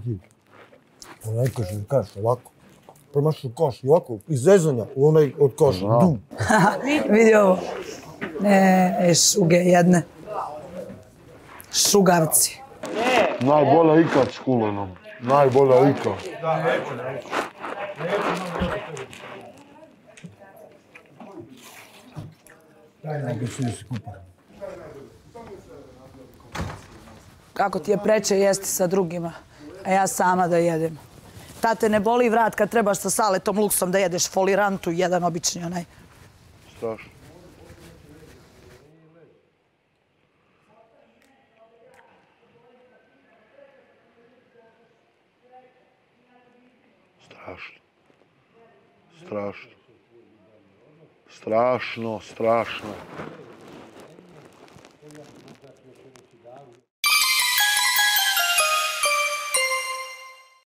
ti. Onaj kažeš ovako. Promašiš koš i ovako, iz zezanja u onaj od koša. Dum. Vidi ovo. Šuge jedne. Šugavci. Najbolja ikad s kulenom. Najbolja ikad. Ajde svi se kupa. Kako ti je preče jesti sa drugima, a ja sama da jedem. Tate, ne boli vrat kad trebaš sa saletom luksom da jedeš folirantu, jedan obični onaj. Strašno. Strašno. Strašno. Strašno, strašno.